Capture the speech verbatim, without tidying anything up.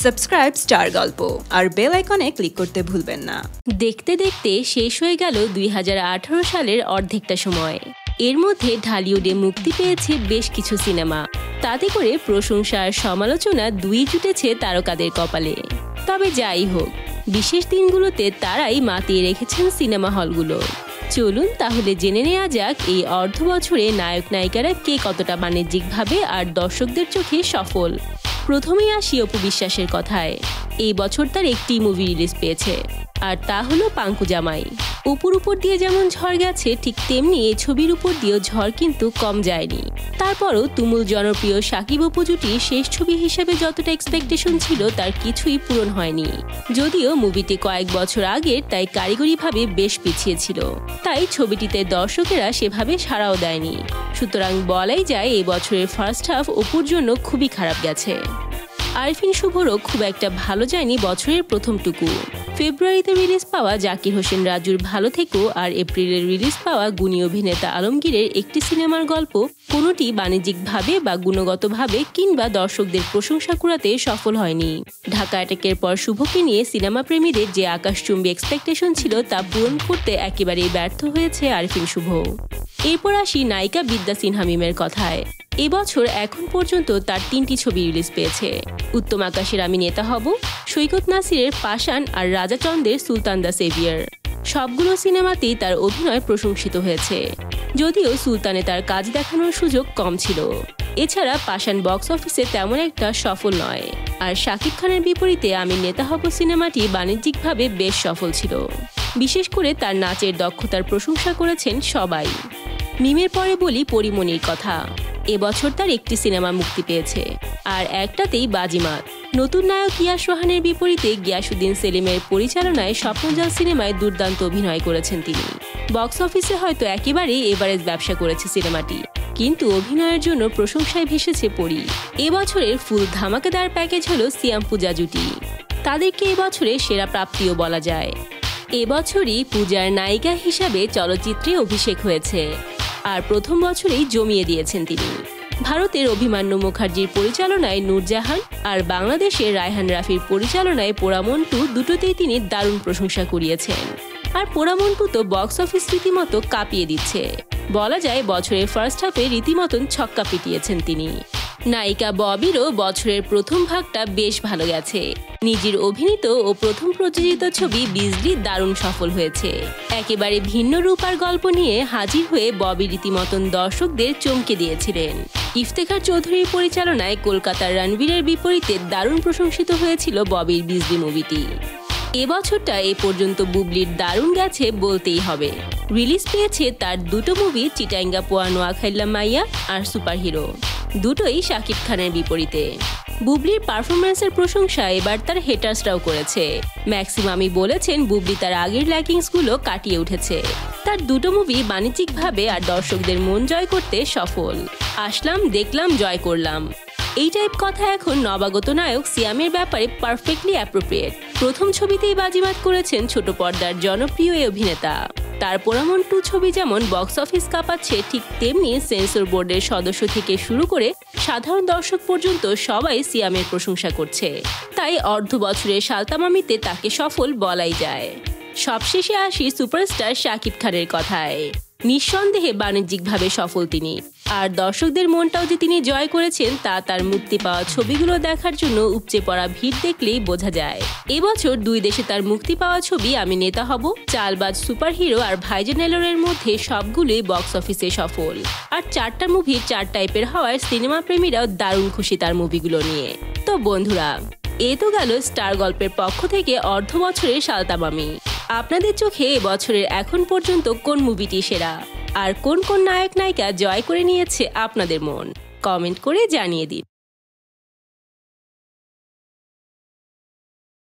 Subscribe star গল্প আর bell আইকনে click করতে ভুলবেন না। দেখতে দেখতে শেষ হয়ে গেল দুই হাজার আঠারো সালের অর্ধেকটা সময়। এর মধ্যে ঢালিউডে মুক্তি পেয়েছে বেশ কিছু সিনেমা, তাতে করে প্রশংসা আর সমালোচনা দুই জুটেছে তারকাদের কপালে। তবে যাই হোক, বিশেষ দিনগুলোতে তারাই মাতিয়ে রেখেছেন সিনেমা হলগুলো। চলুন তাহলে জেনে নেওয়া যাক এই অর্ধ বছরে নায়ক নায়িকারা কে কতটা বাণিজ্যিকভাবে আর দর্শকদের চোখে সফল। প্রথমেই আসি অপু বিশ্বাসের কথায়। এই বছর তার একটি মুভি রিলিজ পেয়েছে, আর তা হলো পাঙ্কু জামাই। অপুর উপর দিয়ে যেমন ঝড় গেছে, ঠিক তেমনি এই ছবির উপর দিয়েও ঝড় কিন্তু কম যায়নি। তারপরও তুমুল জনপ্রিয় সাকিব অপু জুটি শেষ ছবি হিসেবে যতটা এক্সপেকটেশন ছিল তার কিছুই পূরণ হয়নি। যদিও মুভিটি কয়েক বছর আগের, তাই কারিগরিভাবে বেশ পিছিয়ে ছিল, তাই ছবিটিতে দর্শকেরা সেভাবে সাড়াও দেয়নি। সুতরাং বলাই যায় এই বছরের ফার্স্ট হাফ অপুর জন্য খুবই খারাপ গেছে। আরফিন শুভরও খুব একটা ভালো যায়নি বছরের প্রথমটুকু। ফেব্রুয়ারিতে রিলিজ পাওয়া জাকির হোসেন রাজুর ভালো থেকো আর এপ্রিলে রিলিজ পাওয়া গুণী অভিনেতা আলমগীরের একটি সিনেমার গল্প কোনোটি বাণিজ্যিকভাবে বা গুণগতভাবে কিংবা দর্শকদের প্রশংসা কুড়াতে সফল হয়নি। ঢাকা অ্যাটাকের পর শুভকে নিয়ে সিনেমা প্রেমীদের যে আকাশচুম্বী এক্সপেকটেশন ছিল তা পূরণ করতে একেবারেই ব্যর্থ হয়েছে আরফিন শুভ। এরপর আসি নায়িকা বিদ্যা সিনহা মিমের কথায়। এবছর এখন পর্যন্ত তার তিনটি ছবি রিলিজ পেয়েছে। উত্তম আকাশের আমি নেতা হব, সৈকত নাসিরের পাষাণ আর রাজা চন্দের সুলতান দ্য সেভিয়ার। সবগুলো সিনেমাতেই তার অভিনয় প্রশংসিত হয়েছে, যদিও সুলতানে তার কাজ দেখানোর সুযোগ কম ছিল। এছাড়া পাষাণ বক্স অফিসে তেমন একটা সফল নয়, আর শাকিব খানের বিপরীতে আমি নেতা হব সিনেমাটি বাণিজ্যিকভাবে বেশ সফল ছিল। বিশেষ করে তার নাচের দক্ষতার প্রশংসা করেছেন সবাই। মিমের পরে বলি পরিমণির কথা। এবছর তার একটি সিনেমা মুক্তি পেয়েছে, আর একটাতেই বাজিমাত। নতুন নায়ক ইয়াশ রোহানের বিপরীতে গিয়াসউদ্দিন সেলিমের পরিচালনায় স্বপ্নজাল সিনেমায় দুর্দান্ত অভিনয় করেছেন তিনি। বক্স অফিসে হয়তো একেবারেই এভারেজ ব্যবসা করেছে সিনেমাটি, কিন্তু অভিনয়ের জন্য প্রশংসায় ভেসেছে পরি। এবছরের ফুল ধামাকাদার প্যাকেজ হলো সিয়াম পূজা জুটি। তাদেরকে এবছরে সেরা প্রাপ্তিও বলা যায়। এবছরই পূজার নায়িকা হিসাবে চলচ্চিত্রে অভিষেক হয়েছে, আর প্রথম বছরেই জমিয়ে দিয়েছেন তিনি। ভারতের অভিমান্যু মুখার্জির পরিচালনায় নূরজাহান আর বাংলাদেশের রায়হান রাফির পরিচালনায় পোড়ামন্টু দুটোতেই তিনি দারুণ প্রশংসা কুড়িয়েছেন। আর পোড়ামন্টু তো বক্স অফিস রীতিমতো কাঁপিয়ে দিচ্ছে। বলা যায় বছরের ফার্স্ট হাফে রীতিমতন ছক্কা পিটিয়েছেন তিনি। নায়িকা ববিরও বছরের প্রথম ভাগটা বেশ ভালো গেছে। নিজের অভিনীত ও প্রথম প্রযোজিত ছবি বিজলি দারুণ সফল হয়েছে। একেবারে ভিন্ন রূপ আর গল্প নিয়ে হাজির হয়ে ববি রীতিমতন দর্শকদের চমকে দিয়েছিলেন। ইফতেখার চৌধুরীর পরিচালনায় কলকাতার রণবীরের বিপরীতে দারুণ প্রশংসিত হয়েছিল ববির বিজলি মুভিটি। এবছরটা এ পর্যন্ত বুবলির দারুণ গেছে বলতেই হবে। রিলিজ পেয়েছে তার দুটো মুভি, চিটাঙ্গা পোয়া নোয়াখাইল্লা মাইয়া আর সুপারহিরো, দুটোই শাকিব খানের বিপরীতে। বুবলির পারফরমেন্সের প্রশংসা এবার তার হেটার্সরাও করেছে। ম্যাক্সিমামই বলেছেন বুবলি তার আগের ল্যাকিংসগুলো কাটিয়ে উঠেছে। তার দুটো মুভি বাণিজ্যিকভাবে আর দর্শকদের মন জয় করতে সফল। আসলাম, দেখলাম, জয় করলাম, এই টাইপ কথা এখন নবাগত নায়ক সিয়ামের ব্যাপারে পারফেক্টলি অ্যাপ্রোপ্রিয়েট। প্রথম ছবিতেই বাজিমাত করেছেন ছোট পর্দার জনপ্রিয় এই অভিনেতা। তার পোড়ামন্টু ছবি যেমন বক্স অফিস কাঁপাচ্ছে, ঠিক তেমনি সেন্সর বোর্ডের সদস্য থেকে শুরু করে সাধারণ দর্শক পর্যন্ত সবাই সিয়ামের প্রশংসা করছে। তাই অর্ধ বছরের সালতামামিতে তাকে সফল বলাই যায়। সবশেষে আসি সুপারস্টার শাকিব খানের কথায়। নিঃসন্দেহে বাণিজ্যিকভাবে সফল তিনি, আর দর্শকদের মনটাও যে তিনি জয় করেছেন তা তার মুক্তি পাওয়া ছবিগুলো দেখার জন্য উপচে পড়া ভিড় দেখলেই বোঝা যায়। এবছর দুই দেশে তার মুক্তি পাওয়া ছবি আমি নেতা হব, চালবাজ, সুপারহিরো আর ভাইজান এলোরের মধ্যে সবগুলোই বক্স অফিসে সফল। আর চারটা মুভি চার টাইপের হওয়ায় সিনেমা প্রেমীরাও দারুণ খুশি তার মুভিগুলো নিয়ে। তো বন্ধুরা, এ তো গেল স্টার গল্পের পক্ষ থেকে অর্ধ বছরের সালতামামি। আপনাদের চোখে এবছরের এখন পর্যন্ত কোন মুভিটি সেরা, আর কোন কোন নায়ক নায়িকা জয় করে নিয়েছে আপনাদের মন? কমেন্ট করে জানিয়ে দিন।